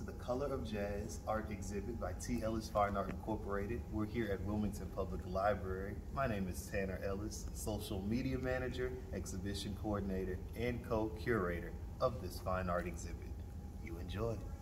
to the Color of Jazz art exhibit by T. Ellis Fine Art Incorporated. We're here at Wilmington Public Library. My name is Tanner Ellis, social media manager, exhibition coordinator, and co-curator of this fine art exhibit. You enjoy.